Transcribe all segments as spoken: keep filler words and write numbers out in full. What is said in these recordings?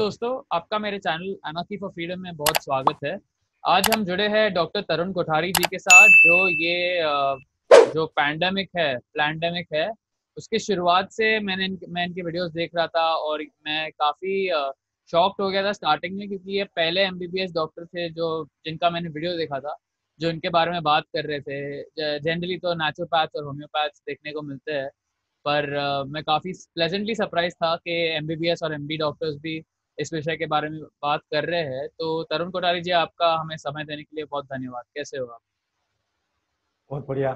दोस्तों, आपका मेरे चैनल अनोखी फॉर फ्रीडम में बहुत स्वागत है। आज हम जुड़े हैं डॉक्टर तरुण कोठारी जी के साथ, जो ये अ, जो पैंडेमिक है प्लैंडेमिक है, उसकी शुरुआत से मैंने इन, मैं इनके वीडियोस देख रहा था और मैं काफ़ी शॉक्ड हो गया था स्टार्टिंग में, क्योंकि ये पहले एमबीबीएस डॉक्टर थे जो जिनका मैंने वीडियो देखा था, जो इनके बारे में बात कर रहे थे। जनरली तो नेचुरोपैथ्स और होम्योपैथ्स देखने को मिलते हैं, पर अ, मैं काफ़ी प्लेजेंटली सरप्राइज था कि एमबीबीएस और एमडी डॉक्टर्स भी इस विषय के बारे में बात कर रहे हैं। तो तरुण कोठारी जी, आपका हमें समय देने के लिए बहुत धन्यवाद। कैसे हो आप? बहुत बढ़िया।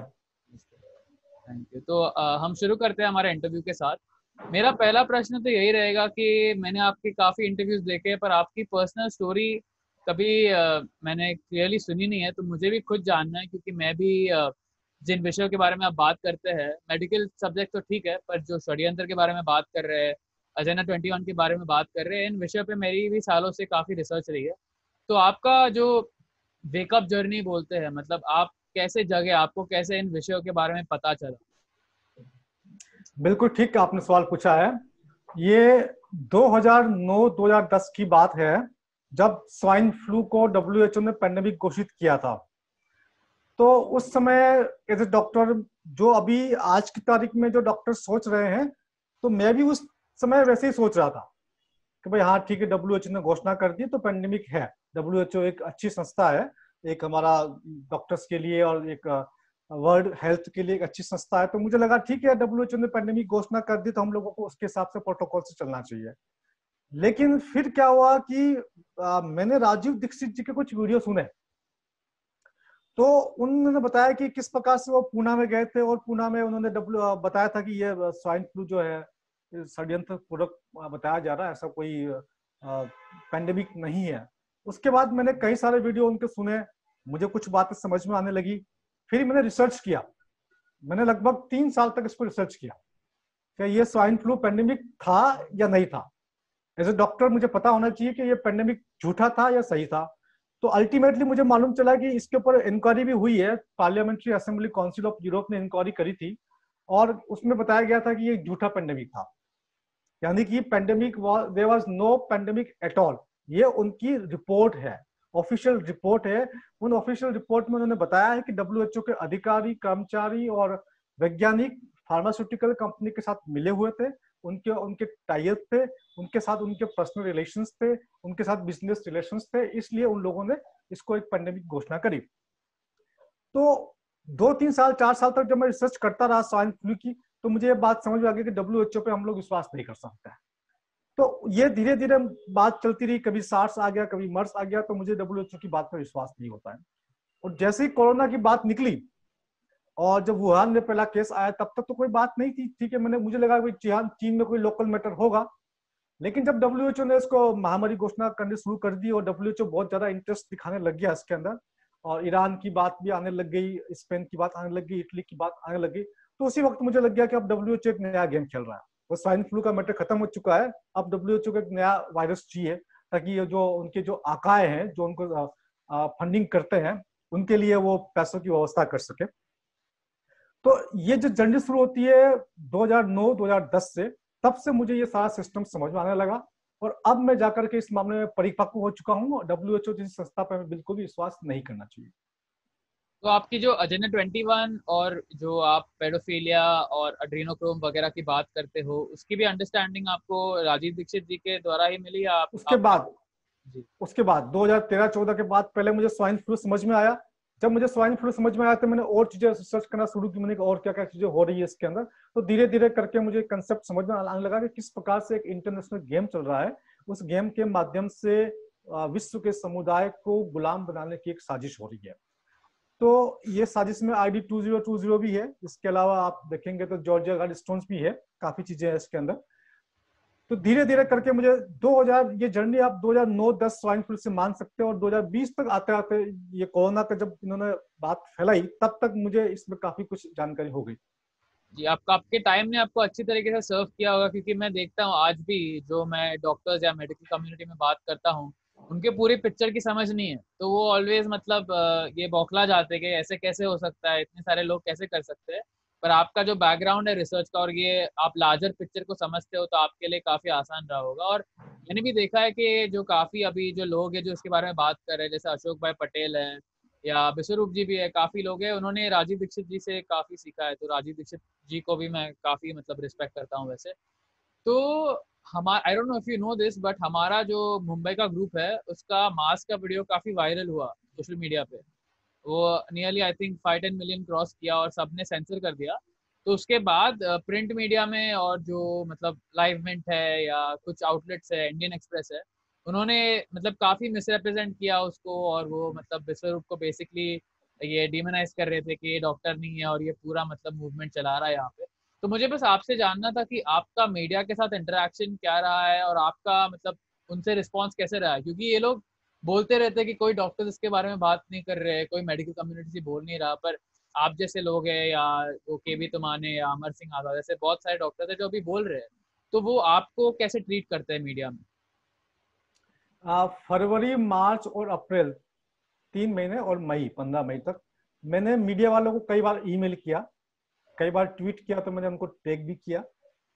Thank you. तो अ, हम शुरू करते हैं हमारे इंटरव्यू के साथ। मेरा पहला प्रश्न तो यही रहेगा कि मैंने आपके काफ़ी इंटरव्यूज देखे हैं, पर आपकी पर्सनल स्टोरी कभी अ, मैंने क्लियरली सुनी नहीं है। तो मुझे भी खुद जानना है, क्योंकि मैं भी अ, जिन विषयों के बारे में आप बात करते हैं, मेडिकल सब्जेक्ट तो ठीक है, पर जो षड्यंत्र के बारे में बात कर रहे हैं, अजेंडा ट्वेंटी वन के बारे में बात कर रहे हैं, इन विषयों पे मेरी भी सालों से काफ़ी रिसर्च रही है। तो आपका जो वेकअप जर्नी बोलते हैं, मतलब आप कैसे जगे, आपको कैसे इन विषयों के बारे में पता चला? बिल्कुल ठीक आपने सवाल पूछा है। ये दो हज़ार नौ दो हज़ार दस की बात है, जब स्वाइन फ्लू को डब्ल्यू एच ओ ने पैंडेमिक घोषित किया था। तो उस समय एज ए डॉक्टर, जो अभी आज की तारीख में जो डॉक्टर सोच रहे हैं, तो मैं भी उस समय वैसे ही सोच रहा था कि भाई हाँ ठीक है, डब्ल्यू एच ओ ने घोषणा कर दी तो पैंडेमिक है। डब्ल्यू एच ओ एक अच्छी संस्था है, एक हमारा डॉक्टर्स के लिए और एक वर्ल्ड हेल्थ के लिए एक अच्छी संस्था है। तो मुझे लगा ठीक है, डब्ल्यू एच ओ ने पैंडेमिक घोषणा कर दी तो हम लोगों को उसके हिसाब से प्रोटोकॉल से चलना चाहिए। लेकिन फिर क्या हुआ कि आ, मैंने राजीव दीक्षित जी के कुछ वीडियो सुने। तो उन्होंने बताया कि किस प्रकार से वो पूना में गए थे और पूना में उन्होंने डब्ल्यू बताया था कि ये स्वाइन फ्लू जो है षड्यंत्र पूर्वक बताया जा रहा है, ऐसा कोई पैंडेमिक नहीं है। उसके बाद मैंने कई सारे वीडियो उनके सुने, मुझे कुछ बातें समझ में आने लगी। फिर मैंने रिसर्च किया, मैंने लगभग तीन साल तक इसको रिसर्च किया कि ये स्वाइन फ्लू पैंडेमिक था या नहीं था। एज ए डॉक्टर मुझे पता होना चाहिए कि ये पैंडेमिक झूठा था या सही था। तो अल्टीमेटली मुझे मालूम चला कि इसके ऊपर इंक्वायरी भी हुई है, parliamentary assembly council of Europe ने इंक्वायरी करी थी और उसमें बताया गया था कि ये झूठा पैंडेमिक था, यानी कि pandemic there was no pandemic at all. ये उनकी रिपोर्ट है, ऑफिशियल रिपोर्ट है। उन ऑफिशियल रिपोर्ट में उन्होंने बताया है कि डब्ल्यू एच ओ के अधिकारी, कर्मचारी और वैज्ञानिक फार्मास्यूटिकल कंपनी के साथ मिले हुए थे, उनके उनके टाइप थे, उनके साथ उनके पर्सनल रिलेशंस थे, उनके साथ बिजनेस रिलेशंस थे, इसलिए उन लोगों ने इसको एक पैंडेमिक घोषणा करी। तो दो तीन साल चार साल तक जब मैं रिसर्च करता रहा स्वाइन फ्लू की, तो मुझे ये बात समझ में आ गई कि डब्ल्यू एच ओ पे हम लोग विश्वास नहीं कर सकते हैं। तो ये धीरे धीरे बात चलती रही, कभी सार्स आ गया, कभी मर्स आ गया, तो मुझे डब्ल्यू एच ओ की बात पर विश्वास नहीं होता है। और जैसे ही कोरोना की बात निकली और जब वुहान में पहला केस आया, तब तक तो कोई बात नहीं थी, ठीक है, मैंने मुझे लगा कि चीन में कोई लोकल मैटर होगा। लेकिन जब डब्ल्यू एच ओ ने इसको महामारी घोषणा करनी शुरू कर दी और डब्ल्यू एच ओ बहुत ज्यादा इंटरेस्ट दिखाने लग गया इसके अंदर, और ईरान की बात भी आने लग गई, स्पेन की बात आने लग गई, इटली की बात आने लग गई, तो उसी वक्त मुझे लग गया कि अब डब्ल्यू एच ओ एक नया गेम खेल रहा है। वो स्वाइन फ्लू का मैटर खत्म हो चुका है, अब डब्ल्यू एच ओ को एक नया वायरस चाहिए, ताकि ये जो उनके जो आकाए हैं, जो उनको फंडिंग करते हैं, उनके लिए वो पैसों की व्यवस्था कर सके। तो ये जो जर्नी शुरू होती है दो हज़ार नौ दो हज़ार दस से, तब से मुझे ये सारा सिस्टम समझ में आने लगा और अब मैं जाकर के इस मामले में परिपक्व हो चुका हूँ। डब्ल्यू एच ओ जैसी संस्था पर बिल्कुल भी विश्वास नहीं करना चाहिए। तो आपकी जो एजेंडा ट्वेंटी वन और जो आप पेडोफिलिया और एड्रीनोक्रोम वगैरह की बात करते हो, उसकी भी अंडरस्टैंडिंग आपको राजीव दीक्षित जी के द्वारा ही मिली, या आप उसके आपने? बाद जी। उसके बाद दो हज़ार तेरह चौदह के बाद पहले मुझे स्वाइन फ्लू समझ में आया। जब मुझे स्वाइन फ्लू समझ में आया तो मैंने और चीजें रिसर्च करना शुरू की, मैंने और क्या क्या चीजें हो रही है इसके अंदर। तो धीरे धीरे करके मुझे कंसेप्ट समझ में आने लगा कि किस प्रकार से एक इंटरनेशनल गेम चल रहा है। उस गेम के माध्यम से विश्व के समुदाय को गुलाम बनाने की एक साजिश हो रही है। तो ये साजिश में I D two zero two zero भी है, इसके अलावा आप देखेंगे तो जॉर्जिया गार्ड स्टोन्स भी है, काफी चीजें हैं इसके अंदर। तो धीरे धीरे करके मुझे दो हज़ार ये जर्नी आप दो हज़ार नौ दस स्वाइन फ्लू से मान सकते हो, और दो हज़ार बीस तक आते आते ये कोरोना का जब इन्होंने बात फैलाई, तब तक मुझे इसमें काफी कुछ जानकारी हो गई। जी, आपका आपके टाइम ने आपको अच्छी तरीके से सर्व किया होगा, क्योंकि मैं देखता हूँ आज भी जो मैं डॉक्टर्स या मेडिकल कम्युनिटी में बात करता हूँ, उनके पूरी पिक्चर की समझ नहीं है। तो वो ऑलवेज मतलब अ, ये बौखला जाते हैं कि ऐसे कैसे हो सकता है, इतने सारे लोग कैसे कर सकते हैं। पर आपका जो बैकग्राउंड है रिसर्च का और ये आप लार्जर पिक्चर को समझते हो तो आपके लिए काफी आसान रहा होगा। और मैंने भी देखा है कि जो काफी अभी जो लोग हैं जो इसके बारे में बात कर रहे हैं, जैसे अशोक भाई पटेल हैं या विश्वरूप जी भी है, काफी लोग हैं, उन्होंने राजीव दीक्षित जी से काफी सीखा है। तो राजीव दीक्षित जी को भी मैं काफी मतलब रिस्पेक्ट करता हूँ वैसे। तो हमारा, I don't know if you know this, but हमारा जो मुंबई का ग्रुप है उसका मास्क का वीडियो काफी वायरल हुआ सोशल मीडिया पे। वो nearly I think five ten million cross किया और सबने सेंसर कर दिया। तो उसके बाद प्रिंट मीडिया में और जो मतलब लाइव मिंट है या कुछ आउटलेट्स है, इंडियन एक्सप्रेस है, उन्होंने मतलब काफी मिसरिप्रेजेंट किया उसको। और वो मतलब विश्वरूप को बेसिकली ये डिमोनाइज कर रहे थे कि ये डॉक्टर नहीं है और ये पूरा मतलब मूवमेंट चला रहा है यहाँ पे। तो मुझे बस आपसे जानना था कि आपका मीडिया के साथ इंटरेक्शन क्या रहा है और आपका मतलब उनसे रिस्पॉन्स कैसे रहा है, क्योंकि ये लोग बोलते रहते हैं कि कोई डॉक्टर इसके बारे में बात नहीं कर रहे हैं, कोई मेडिकल कम्युनिटी से बोल नहीं रहा। पर आप जैसे लोग हैं या वो के वी तुमाने या अमर सिंह आजाद जैसे बहुत सारे डॉक्टर हैं जो अभी बोल रहे हैं, तो वो आपको कैसे ट्रीट करते हैं मीडिया में? आ, फरवरी, मार्च और अप्रैल, तीन महीने और मई, पंद्रह मई तक मैंने मीडिया वालों को कई बार ईमेल किया, कई बार ट्वीट किया, तो मैंने उनको टैग भी किया।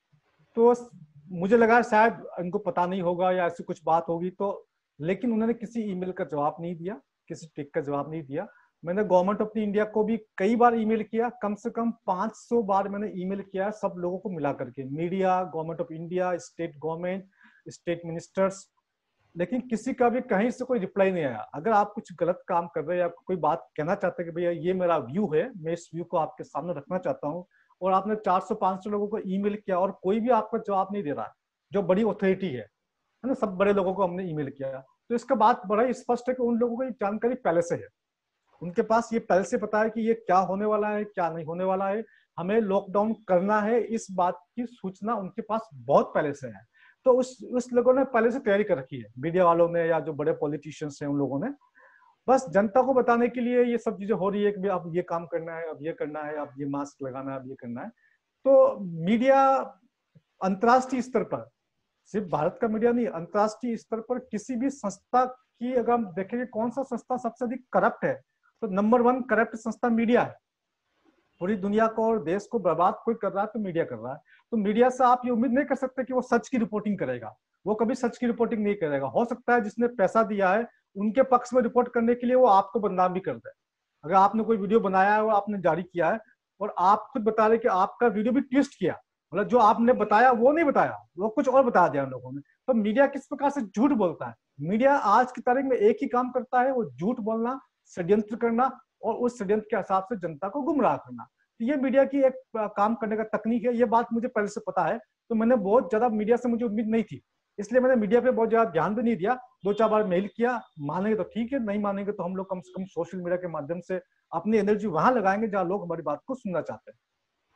तो मुझे लगा शायद उनको पता नहीं होगा या ऐसी कुछ बात होगी, तो लेकिन उन्होंने किसी ईमेल का जवाब नहीं दिया, किसी टिक का जवाब नहीं दिया। मैंने गवर्नमेंट ऑफ इंडिया को भी कई बार ईमेल किया, कम से कम पाँच सौ बार मैंने ईमेल किया, सब लोगों को मिला करके, media, government of India, state government, state ministers, लेकिन किसी का भी कहीं से कोई रिप्लाई नहीं आया। अगर आप कुछ गलत काम कर रहे हैं या कोई बात कहना चाहते हैं कि भैया ये मेरा व्यू है, मैं इस व्यू को आपके सामने रखना चाहता हूँ, और आपने चार सौ पाँच सौ लोगों को ईमेल किया और कोई भी आपका जवाब नहीं दे रहा है, जो बड़ी अथॉरिटी है है ना, सब बड़े लोगों को हमने ईमेल किया, तो इसका बात बड़ा ही स्पष्ट है कि उन लोगों को ये जानकारी पहले से है, उनके पास ये पहले से पता है कि ये क्या होने वाला है, क्या नहीं होने वाला है, हमें लॉकडाउन करना है, इस बात की सूचना उनके पास बहुत पहले से है। तो उस उस लोगों ने पहले से तैयारी कर रखी है, मीडिया वालों ने या जो बड़े पॉलिटिशियंस हैं उन लोगों ने, बस जनता को बताने के लिए ये सब चीजें हो रही है कि अब ये काम करना है, अब ये करना है, अब ये मास्क लगाना है, अब ये करना है। तो मीडिया अंतर्राष्ट्रीय स्तर पर, सिर्फ भारत का मीडिया नहीं, अंतर्राष्ट्रीय स्तर पर किसी भी संस्था की अगर हम देखेंगे कौन सा संस्था सबसे अधिक करप्ट है, तो नंबर वन करप्ट संस्था मीडिया है। पूरी दुनिया को और देश को बर्बाद कोई कर रहा है तो मीडिया कर रहा है। तो मीडिया से आप ये उम्मीद नहीं कर सकते कि वो सच की रिपोर्टिंग करेगा, वो कभी सच की रिपोर्टिंग नहीं करेगा। हो सकता है जिसने पैसा दिया है उनके पक्ष में रिपोर्ट करने के लिए वो आपको बदनाम भी कर दे। अगर आपने कोई वीडियो बनाया है और आपने जारी किया है और आप खुद बता रहे कि आपका वीडियो भी ट्विस्ट किया, मतलब जो आपने बताया वो नहीं बताया, वो कुछ और बता दिया उन लोगों ने, तो मीडिया किस प्रकार से झूठ बोलता है। मीडिया आज की तारीख में एक ही काम करता है, वो झूठ बोलना, षड्यंत्र करना और उस षड्यंत्र के हिसाब से जनता को गुमराह करना। तो ये मीडिया की एक काम करने का तकनीक है, ये बात मुझे पहले से पता है। तो मैंने बहुत ज्यादा मीडिया से मुझे उम्मीद नहीं थी, इसलिए मैंने मीडिया पे बहुत ज्यादा ध्यान भी नहीं दिया। दो चार बार मेल किया, मानेंगे तो ठीक है, नहीं मानेंगे तो हम लोग कम से कम सोशल मीडिया के माध्यम से अपनी एनर्जी वहां लगाएंगे जहां लोग हमारी बात को सुनना चाहते हैं।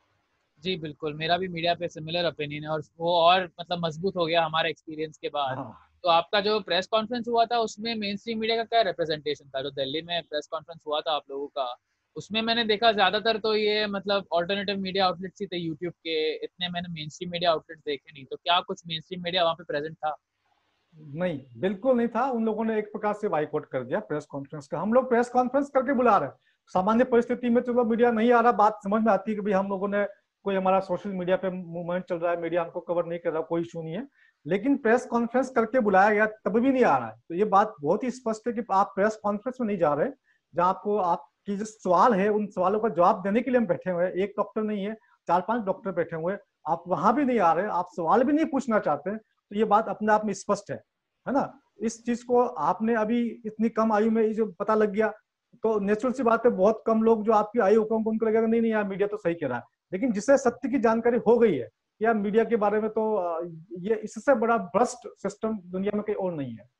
जी बिल्कुल, मेरा भी मीडिया पे सिमिलर ओपिनियन है और वो और मतलब मजबूत हो गया हमारे एक्सपीरियंस के बाद। हाँ, तो आपका जो प्रेस कॉन्फ्रेंस हुआ था उसमें मेन स्ट्रीम मीडिया का क्या रिप्रेजेंटेशन था? जो दिल्ली में प्रेस कॉन्फ्रेंस हुआ था आप लोगों का, उसमें मैंने देखा ज्यादातर तो ये मतलब ऑल्टरनेटिव मीडिया आउटलेट्स ही थे यूट्यूब के, इतने मैंने मेन स्ट्रीम मीडिया आउटलेट्स देखे नहीं। तो क्या कुछ मेन स्ट्रीम मीडिया वहाँ पे प्रेजेंट था? नहीं, बिल्कुल नहीं था। उन लोगों ने एक प्रकार से बाइकआउट कर दिया प्रेस कॉन्फ्रेंस का। हम लोग प्रेस कॉन्फ्रेंस करके बुला रहे हैं, सामान्य परिस्थिति में चलो मीडिया नहीं आ रहा, बात समझ में आती है कि भाई हम लोगों ने कोई हमारा सोशल मीडिया पे मूवमेंट चल रहा है, मीडिया हमको कवर नहीं कर रहा, कोई इशू नहीं है, लेकिन प्रेस कॉन्फ्रेंस करके बुलाया गया तब भी नहीं आ रहा है। तो ये बात बहुत ही स्पष्ट है कि आप प्रेस कॉन्फ्रेंस में नहीं जा रहे, जहाँ आपको आपकी जो सवाल है उन सवालों का जवाब देने के लिए हम बैठे हुए हैं। एक डॉक्टर नहीं है, चार पांच डॉक्टर बैठे हुए हैं, आप वहां भी नहीं आ रहे, आप सवाल भी नहीं पूछना चाहते, तो ये बात अपने आप में स्पष्ट है है ना। इस चीज को आपने अभी इतनी कम आयु में जो पता लग गया, तो नेचुरल सी बात है, बहुत कम लोग जो आपकी आयु कम, उनको लगेगा नहीं नहीं यार मीडिया तो सही कह रहा है। लेकिन जिसे सत्य की जानकारी हो गई है या मीडिया के बारे में, तो ये इससे बड़ा भ्रष्ट सिस्टम दुनिया में कहीं और नहीं है।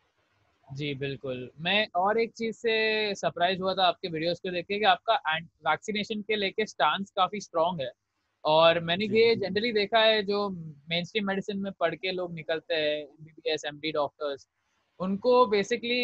जी बिल्कुल, मैं और एक चीज से सरप्राइज हुआ था आपके वीडियोस को देख के कि आपका वैक्सीनेशन के लेके स्टांस काफी स्ट्रांग है। और मैंने जी ये जनरली देखा है जो मेन स्ट्रीम मेडिसिन में पढ़ के लोग निकलते हैं, एमबीबीएस एमडी डॉक्टर्स, उनको बेसिकली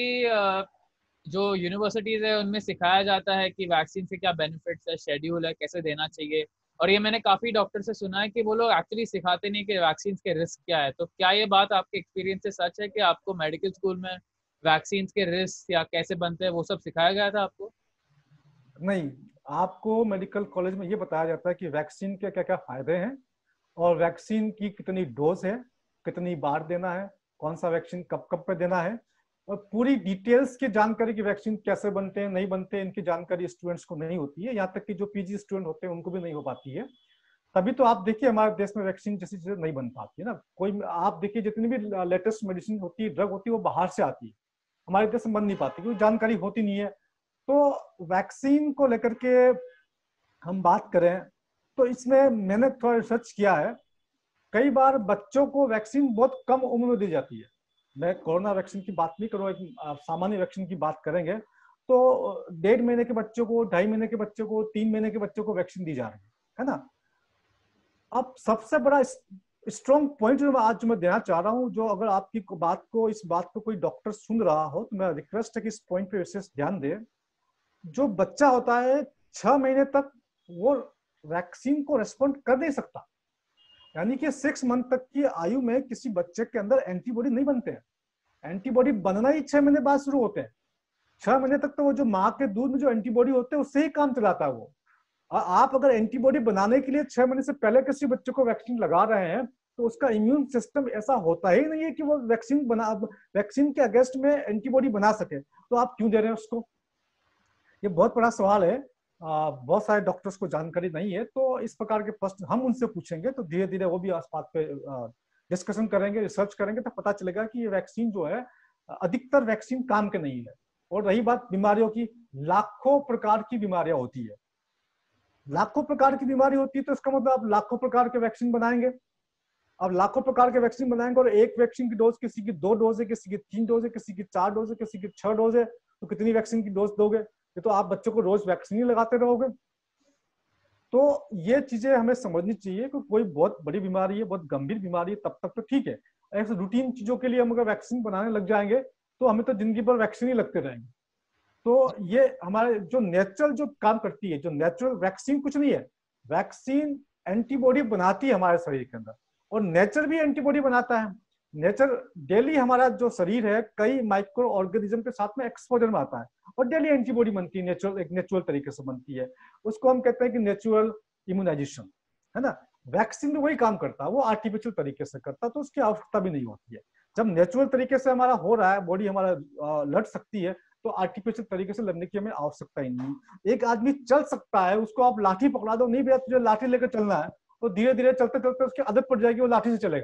जो यूनिवर्सिटीज है उनमें सिखाया जाता है कि वैक्सीन से क्या बेनिफिट्स है, शेड्यूल है, कैसे देना चाहिए। और ये मैंने काफी डॉक्टर से सुना है कि वो लोग एक्चुअली सिखाते नहीं कि वैक्सीन के रिस्क क्या है। तो क्या ये बात आपके एक्सपीरियंस से सच है कि आपको मेडिकल स्कूल में वैक्सीन के रिस्क या कैसे बनते हैं वो सब सिखाया गया था आपको? नहीं, आपको मेडिकल कॉलेज में ये बताया जाता है कि वैक्सीन के क्या क्या फायदे हैं और वैक्सीन की कितनी डोज है, कितनी बार देना है, कौन सा वैक्सीन कब कब पे देना है, और पूरी डिटेल्स की जानकारी कि वैक्सीन कैसे बनते हैं, नहीं बनते हैं, इनकी जानकारी स्टूडेंट्स को नहीं होती है। यहाँ तक कि जो पीजी स्टूडेंट होते हैं उनको भी नहीं हो पाती है। तभी तो आप देखिए हमारे देश में वैक्सीन जैसी चीजें नहीं बन पाती है ना। कोई आप देखिए जितनी भी लेटेस्ट मेडिसिन होती है, ड्रग होती है, वो बाहर से आती है, हमारे देश में बन नहीं पाती क्योंकि जानकारी होती नहीं है। तो वैक्सीन को लेकर के हम बात करें तो इसमें मैंने थोड़ा रिसर्च किया है। कई बार बच्चों को वैक्सीन बहुत कम उम्र में दी जाती है। मैं कोरोना वैक्सीन की बात नहीं करूँ, एक सामान्य वैक्सीन की बात करेंगे तो डेढ़ महीने के बच्चों को, ढाई महीने के बच्चों को, तीन महीने के बच्चों को वैक्सीन दी जा रही है, है ना। अब सबसे बड़ा स्ट्रॉन्ग पॉइंट जो मैं आज जो मैं देना चाह रहा हूं, जो अगर आपकी बात को इस बात को कोई डॉक्टर सुन रहा हो तो मैं रिक्वेस्ट है कि इस पॉइंट पे विशेष ध्यान दे। जो बच्चा होता है छह महीने तक वो वैक्सीन को रेस्पॉन्ड कर नहीं सकता, यानी कि सिक्स मंथ तक की आयु में किसी बच्चे के अंदर एंटीबॉडी नहीं बनते हैं। एंटीबॉडी बनना ही छह महीने बाद शुरू होते हैं। छह महीने तक तो वो जो माँ के दूध में जो एंटीबॉडी होते हैं उससे ही काम चलाता है वो। आप अगर एंटीबॉडी बनाने के लिए छह महीने से पहले किसी बच्चे को वैक्सीन लगा रहे हैं तो उसका इम्यून सिस्टम ऐसा होता ही नहीं है कि वो वैक्सीन बना वैक्सीन के अगेंस्ट में एंटीबॉडी बना सके, तो आप क्यों दे रहे हैं उसको? ये बहुत बड़ा सवाल है। आ, बहुत सारे डॉक्टर्स को जानकारी नहीं है, तो इस प्रकार के प्रश्न हम उनसे पूछेंगे तो धीरे धीरे वो भी इस बात पे डिस्कशन करेंगे, रिसर्च करेंगे, तो पता चलेगा कि ये वैक्सीन जो है, अधिकतर वैक्सीन काम के नहीं है। और रही बात बीमारियों की, लाखों प्रकार की बीमारियां होती है। लाखों प्रकार की बीमारी होती है तो इसका मतलब आप लाखों प्रकार के वैक्सीन बनाएंगे। अब लाखों प्रकार के वैक्सीन बनाएंगे और एक वैक्सीन की डोज किसी की दो डोज है, किसी की तीन डोज है, किसी की चार डोज है, किसी की छह डोज है, तो कितनी वैक्सीन की डोज दोगे? ये तो आप बच्चों को रोज वैक्सीन ही लगाते रहोगे। तो ये चीजें हमें समझनी चाहिए कि कोई बहुत बड़ी बीमारी है, बहुत गंभीर बीमारी है, तब तक तो ठीक है। ऐसे रूटीन चीजों के लिए हम अगर वैक्सीन बनाने लग जाएंगे तो हमें तो जिंदगी भर वैक्सीन ही लगते रहेंगे। तो ये हमारे जो नेचुरल जो काम करती है, जो नेचुरल वैक्सीन कुछ नहीं है, वैक्सीन एंटीबॉडी बनाती है हमारे शरीर के अंदर, और नेचर भी एंटीबॉडी बनाता है। नेचर डेली हमारा जो शरीर है कई माइक्रो ऑर्गेनिज्म के साथ में एक्सपोजर में आता है और डेली एंटीबॉडी बनती है, नेचुरल एक नेचुरल तरीके से बनती है। उसको हम कहते हैं कि नेचुरल इम्यूनाइजेशन, है ना। वैक्सीन में वही काम करता है, वो आर्टिफिशियल तरीके से करता है, तो उसकी आवश्यकता भी नहीं होती है। जब नेचुरल तरीके से हमारा हो रहा है, बॉडी हमारा लड़ सकती है, तो आर्टिफिशियल तरीके से लड़ने की हमें आवश्यकता ही नहीं। एक आदमी चल सकता है, उसको आप लाठी पकड़ा दो, नहीं भैया तुझे लाठी लेकर चलना है, तो धीरे धीरे चलते चलते उसकी आदत पड़ जाएगी, वो लाठी से चलेगा।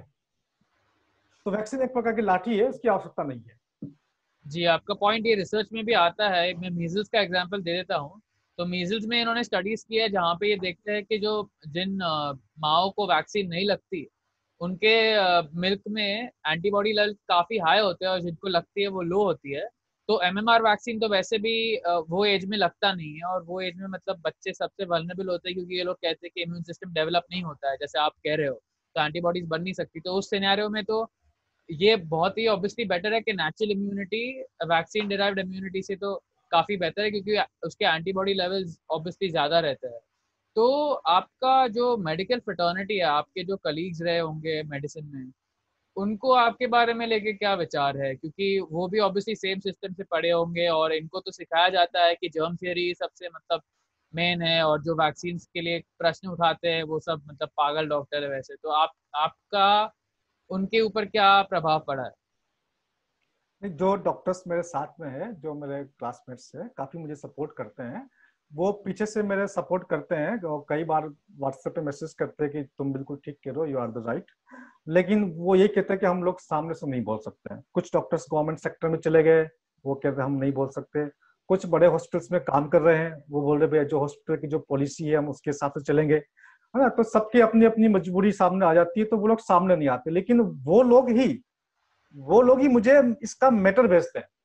तो वैक्सीन एक प्रकार की लाठी है, उसकी आवश्यकता नहीं है। जी, आपका पॉइंट ये रिसर्च में भी आता है। मैं मीजल्स का एग्जांपल दे देता हूँ। तो मीजल्स में इन्होंने स्टडीज की है जहाँ पे ये देखते हैं कि जो जिन माओ को वैक्सीन नहीं लगती उनके मिल्क में एंटीबॉडी लेवल काफी हाई होते हैं और जिनको लगती है वो लो होती है। तो एमएमआर वैक्सीन तो वैसे भी वो एज में लगता नहीं है, और वो एज में मतलब बच्चे सबसे वल्नरेबल होते हैं क्योंकि ये लोग कहते हैं कि इम्यून सिस्टम डेवलप नहीं होता है जैसे आप कह रहे हो, तो एंटीबॉडीज बन नहीं सकती। तो उस सिनेरियो में तो ये बहुत ही ऑब्वियसली बेटर है कि natural immunity vaccine derived immunity से तो काफी बेहतर है क्योंकि उसके एंटीबॉडी लेवल्स ऑब्वियसली ज्यादा रहते हैं। तो आपका जो मेडिकल फ्रेटर्निटी है, आपके जो कलीग्स रहे होंगे मेडिसिन में, उनको आपके बारे में लेके क्या विचार है? क्योंकि वो भी ऑब्वियसली सेम सिस्टम से पढ़े होंगे और इनको तो सिखाया जाता है कि जर्म थियरी सबसे मतलब मेन है, और जो वैक्सीन के लिए प्रश्न उठाते हैं वो सब मतलब पागल डॉक्टर है वैसे। तो आप आपका उनके ऊपर क्या प्रभाव पड़ा है? जो डॉक्टर्स मेरे साथ में है, जो मेरे क्लासमेट्स है, काफी मुझे सपोर्ट करते हैं। वो पीछे से मेरे सपोर्ट करते हैं और कई बार व्हाट्सएप पे मैसेज करते हैं कि तुम बिल्कुल ठीक कह रहे हो, यू आर द राइट। लेकिन वो ये कहते हैं कि हम लोग सामने से नहीं बोल सकते हैं। कुछ डॉक्टर्स गवर्नमेंट सेक्टर में चले गए, वो कहते हैं हम नहीं बोल सकते। कुछ बड़े हॉस्पिटल्स में काम कर रहे हैं, वो बोल रहे भैया जो हॉस्पिटल की जो पॉलिसी है हम उसके हिसाब से चलेंगे, है ना। तो सबकी अपनी अपनी मजबूरी सामने आ जाती है, तो वो लोग सामने नहीं आते। लेकिन वो लोग ही वो लोग ही मुझे इसका मैटर भेजते हैं।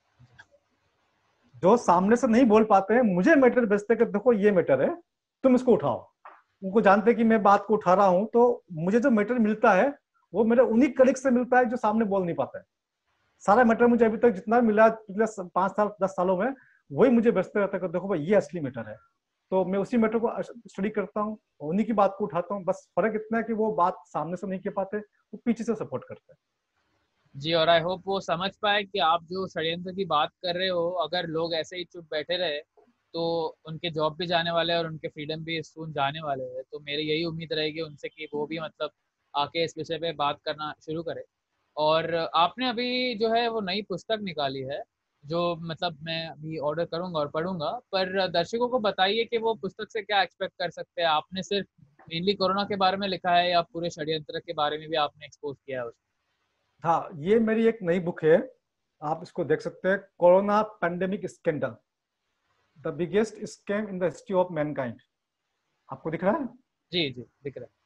जो सामने से नहीं बोल पाते हैं मुझे मैटर भेजते हैं कि देखो ये मैटर है, तुम इसको उठाओ। उनको जानते हैं कि मैं बात को उठा रहा हूं, तो मुझे जो मैटर मिलता है वो मेरे उन्हीं कलीग से मिलता है जो सामने बोल नहीं पाते हैं। सारा मैटर मुझे अभी तक जितना मिला पिछले पांच साल दस सालों में, वही मुझे भेजते रहता है कि देखो भाई ये असली मैटर है। तो मैं उसी मैटर को स्टडी करता हूँ, उन्हीं की बात को उठाता हूँ। बस फर्क इतना है कि वो बात सामने से नहीं कह पाते, वो पीछे से सपोर्ट करते हैं। जी, और आई होप वो समझ पाए कि आप जो षड्यंत्र की बात कर रहे हो, अगर लोग ऐसे ही चुप बैठे रहे तो उनके जॉब भी जाने वाले हैं और उनके फ्रीडम भी सून जाने वाले हैं। तो मेरी यही उम्मीद रहेगी उनसे कि वो भी मतलब आके इस विषय पे बात करना शुरू करें। और आपने अभी जो है वो नई पुस्तक निकाली है, जो मतलब मैं अभी ऑर्डर करूंगा और पढ़ूंगा, पर दर्शकों को बताइए कि वो पुस्तक से क्या एक्सपेक्ट कर सकते हैं। आपने सिर्फ मेनली कोरोना के बारे में लिखा है या पूरे षड्यंत्र के बारे में भी आपने एक्सपोज किया है उसमें? हाँ, ये मेरी एक नई बुक है, आप इसको देख सकते हैं, corona pandemic scandal, the biggest scam in the history of mankind. आपको दिख रहा है? जी जी दिख रहा है।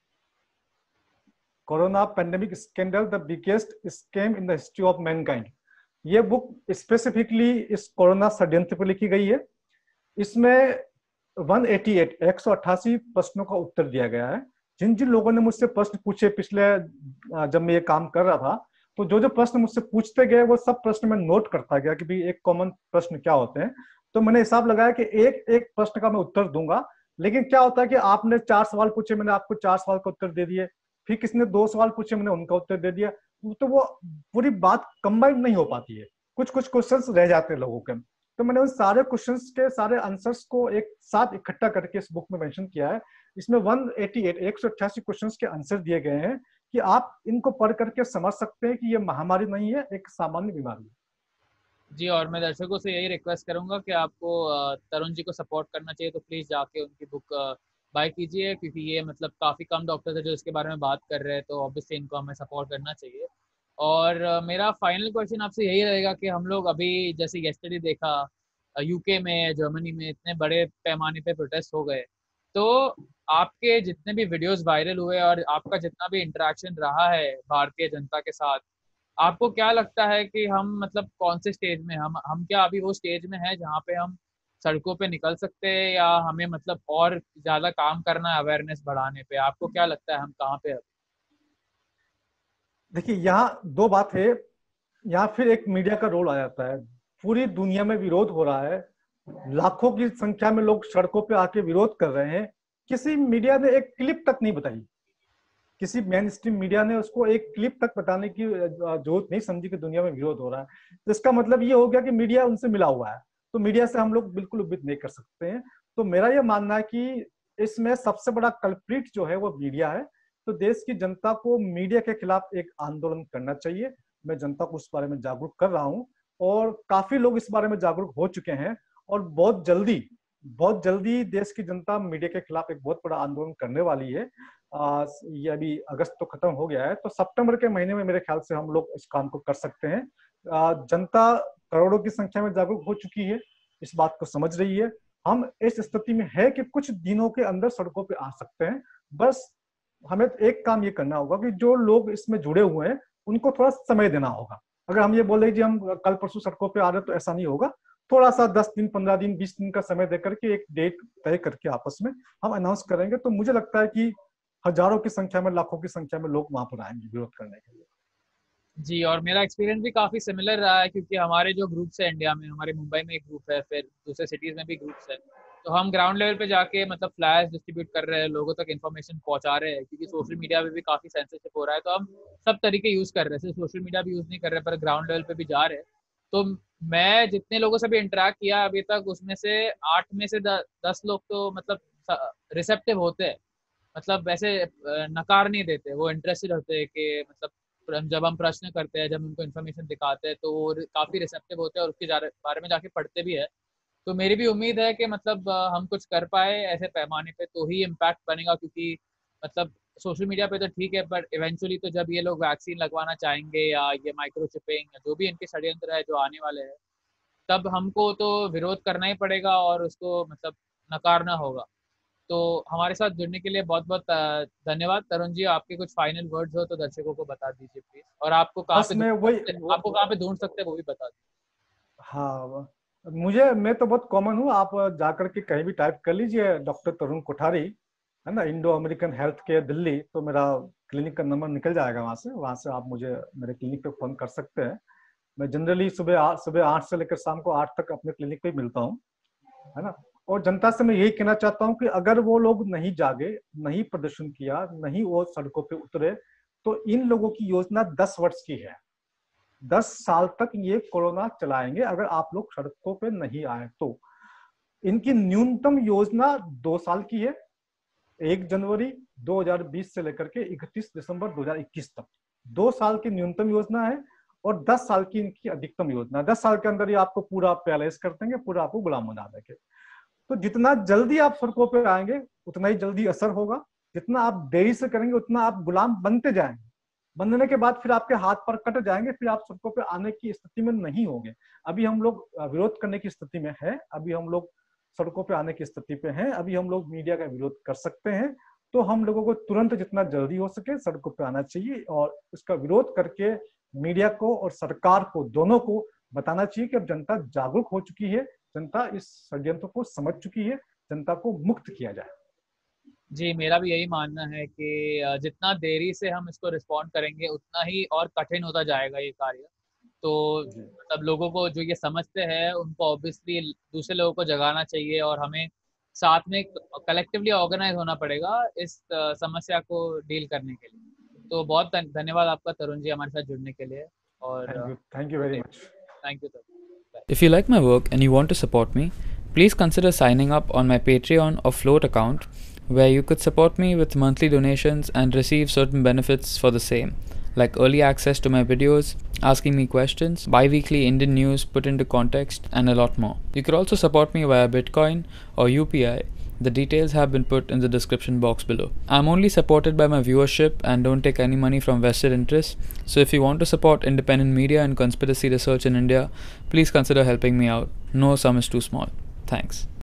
Corona pandemic scandal, the biggest scam in the history of mankind. ये बुक स्पेसिफिकली इस कोरोना षड्यंत्र पर लिखी गई है। इसमें एक सौ अट्ठासी एक सौ अट्ठासी प्रश्नों का उत्तर दिया गया है। जिन जिन लोगों ने मुझसे प्रश्न पूछे पिछले जब मैं ये काम कर रहा था, तो जो जो प्रश्न मुझसे पूछते गए वो सब प्रश्न मैं नोट करता गया कि भाई एक कॉमन प्रश्न क्या होते हैं। तो मैंने हिसाब लगाया कि एक एक प्रश्न का मैं उत्तर दूंगा। लेकिन क्या होता है कि आपने चार सवाल पूछे, मैंने आपको चार सवाल का उत्तर दे दिए, फिर किसी ने दो सवाल पूछे, मैंने उनका उत्तर दे दिया, तो वो पूरी बात कंबाइंड नहीं हो पाती है, कुछ कुछ क्वेश्चंस रह जाते हैं लोगों के। तो मैंने उन सारे क्वेश्चंस के सारे आंसर्स को एक साथ इकट्ठा करके इस बुक में मेंशन किया है। इसमें एक सौ अट्ठासी एक सौ अट्ठासी क्वेश्चंस के आंसर दिए गए हैं कि आप इनको पढ़ करके समझ सकते हैं कि ये महामारी नहीं है, एक सामान्य बीमारी है। जी, और मैं दर्शकों से यही रिक्वेस्ट करूंगा कि आपको अ, तरुण जी को सपोर्ट करना चाहिए तो प्लीज़ जाके उनकी बुक बाय कीजिए, क्योंकि ये मतलब काफ़ी कम डॉक्टर्स है जो इसके बारे में बात कर रहे हैं, तो ऑब्वियसली इनको हमें सपोर्ट करना चाहिए। और अ, मेरा फाइनल क्वेश्चन आपसे यही रहेगा कि हम लोग अभी जैसे येस्टरडे देखा यूके में, जर्मनी में इतने बड़े पैमाने पे प्रोटेस्ट हो गए, तो आपके जितने भी वीडियोस वायरल हुए और आपका जितना भी इंटरेक्शन रहा है भारतीय जनता के साथ, आपको क्या लगता है कि हम मतलब कौन से स्टेज में हम हम क्या अभी वो स्टेज में है जहाँ पे हम सड़कों पे निकल सकते हैं, या हमें मतलब और ज्यादा काम करना है अवेयरनेस बढ़ाने पे? आपको क्या लगता है हम कहाँ पे हैं? देखिए, यहाँ दो बात है। यहाँ फिर एक मीडिया का रोल आ जाता है। पूरी दुनिया में विरोध हो रहा है, लाखों की संख्या में लोग सड़कों पे आके विरोध कर रहे हैं, किसी मीडिया ने एक क्लिप तक नहीं बताई, किसी मेन स्ट्रीम मीडिया ने उसको एक क्लिप तक बताने की जरूरत नहीं समझी कि दुनिया में विरोध हो रहा है। तो इसका मतलब ये हो गया कि मीडिया उनसे मिला हुआ है, तो मीडिया से हम लोग बिल्कुल उम्मीद नहीं कर सकते हैं। तो मेरा ये मानना है कि इसमें सबसे बड़ा कल्प्रिट जो है वो मीडिया है। तो देश की जनता को मीडिया के खिलाफ एक आंदोलन करना चाहिए। मैं जनता को उस बारे में जागरूक कर रहा हूँ, और काफी लोग इस बारे में जागरूक हो चुके हैं, और बहुत जल्दी बहुत जल्दी देश की जनता मीडिया के खिलाफ एक बहुत बड़ा आंदोलन करने वाली है। आ, ये अभी अगस्त तो खत्म हो गया है, तो सितंबर के महीने में मेरे ख्याल से हम लोग इस काम को कर सकते हैं। आ, जनता करोड़ों की संख्या में जागरूक हो चुकी है, इस बात को समझ रही है। हम इस स्थिति में है कि कुछ दिनों के अंदर सड़कों पे आ सकते हैं। बस हमें एक काम ये करना होगा कि जो लोग इसमें जुड़े हुए हैं उनको थोड़ा समय देना होगा। अगर हम ये बोले कि हम कल परसों सड़कों पे आ रहे हैं, तो ऐसा नहीं होगा। थोड़ा सा दस दिन, पंद्रह दिन, बीस दिन का समय देकर के एक डेट तय करके आपस में हम अनाउंस करेंगे, तो मुझे लगता है कि हजारों की संख्या में, लाखों की संख्या में लोग वहां पर आएंगे विरोध करने के लिए। जी, और मेरा एक्सपीरियंस भी काफ़ी सिमिलर रहा है, क्योंकि हमारे जो ग्रुप्स है इंडिया में, हमारे मुंबई में एक ग्रुप है, फिर दूसरे सिटीज़ में भी ग्रुप्स है, तो हम ग्राउंड लेवल पे जाके मतलब फ्लैश डिस्ट्रीब्यूट कर रहे हैं, लोगों तक इन्फॉर्मेशन पहुंचा रहे हैं, क्योंकि सोशल मीडिया पे भी काफ़ी सेंसरशिप हो रहा है, तो हम सब तरीके यूज़ कर रहे हैं, सिर्फ सोशल मीडिया भी यूज़ नहीं कर रहे पर ग्राउंड लेवल पे भी जा रहे हैं। तो मैं जितने लोगों से भी इंटरेक्ट किया अभी तक, उसमें से आठ में से द, दस लोग तो मतलब रिसेप्टिव होते हैं, मतलब वैसे अ, नकार नहीं देते, वो इंटरेस्टेड होते हैं कि मतलब हम- जब हम प्रश्न करते हैं, जब उनको इन्फॉर्मेशन दिखाते हैं, तो वो काफी रिसेप्टिव होते हैं और उसके जा- बारे में जाके पढ़ते भी है। तो मेरी भी उम्मीद है कि मतलब अ, हम कुछ कर पाए ऐसे पैमाने पे, तो ही इम्पैक्ट बनेगा, क्योंकि मतलब सोशल मीडिया पे तो ठीक है, पर इवेंचुअली तो जब ये लोग वैक्सीन लगवाना चाहेंगे या ये माइक्रोचिपिंग या जो भी इनके षड्यंत्र है जो आने वाले हैं, तब हमको तो विरोध करना ही पड़ेगा और उसको मतलब नकारना होगा। तो हमारे साथ जुड़ने के लिए बहुत बहुत अ, धन्यवाद तरुण जी। आपके कुछ फाइनल वर्ड्स हो तो दर्शकों को बता दीजिए प्लीज, और आपको कहाँ बस पे मैं ढूंढ वही सकते वो, आपको कहाँ पे ढूंढ सकते हैं वो भी बता दीजिए। हाँ, मुझे मैं तो बहुत कॉमन हूँ, आप जाकर के कहीं भी टाइप कर लीजिए डॉक्टर तरुण कोठारी, है ना, Indo American health care Delhi, तो मेरा क्लिनिक का नंबर निकल जाएगा। वहां से वहां से आप मुझे मेरे क्लिनिक पे फोन कर सकते हैं। मैं जनरली सुबह आठ सुबह आठ से लेकर शाम को आठ तक अपने क्लिनिक पे मिलता हूँ, है ना। और जनता से मैं यही कहना चाहता हूँ कि अगर वो लोग नहीं जागे, नहीं प्रदर्शन किया, नहीं वो सड़कों पे उतरे, तो इन लोगों की योजना दस वर्ष की है। दस साल तक ये कोरोना चलाएंगे अगर आप लोग सड़कों पे नहीं आए तो। इनकी न्यूनतम योजना दो साल की है, एक जनवरी दो हज़ार बीस से लेकर के इकतीस दिसंबर दो हज़ार इक्कीस तक दो साल की न्यूनतम योजना है, और दस साल की इनकी अधिकतम योजना। दस साल के अंदर ये आपको पूरा पैलेस कर देंगे, पूरा आपको गुलाम बना देंगे। तो जितना जल्दी आप सड़कों पे आएंगे उतना ही जल्दी असर होगा, जितना आप देरी से करेंगे उतना आप गुलाम बनते जाएंगे। बनने के बाद फिर आपके हाथ पर कट जाएंगे, फिर आप सड़कों पे आने की स्थिति में नहीं होंगे। अभी हम लोग विरोध करने की स्थिति में है, अभी हम लोग सड़कों पे आने की स्थिति पे हैं, अभी हम लोग मीडिया का विरोध कर सकते हैं। तो हम लोगों को तुरंत जितना जल्दी हो सके सड़कों पे आना चाहिए, और उसका विरोध करके मीडिया को और सरकार को दोनों को बताना चाहिए कि अब जनता जागरूक हो चुकी है, जनता इस षड्यंत्र को समझ चुकी है, जनता को मुक्त किया जाए। जी, मेरा भी यही मानना है कि जितना देरी से हम इसको रिस्पॉन्ड करेंगे उतना ही और कठिन होता जाएगा ये कार्य। तो मतलब लोगों को जो ये समझते हैं उनको ऑब्वियसली दूसरे लोगों को जगाना चाहिए, और हमें साथ में कलेक्टिवली ऑर्गेनाइज होना पड़ेगा इस समस्या को डील करने के लिए। तो बहुत धन्यवाद आपका तरुण जी हमारे साथ जुड़ने के लिए, और thank you very much. Thank you. If you like my work and you want to support me, please consider signing up on my Patreon or Float account, where you could support me with monthly donations and receive certain benefits for the same, like early access to my videos, asking me questions, bi-weekly Indian news put into context, and a lot more. You could also support me via Bitcoin or U P I. The details have been put in the description box below. I'm only supported by my viewership and don't take any money from vested interests, so if you want to support independent media and conspiracy research in India, please consider helping me out. No sum is too small. Thanks.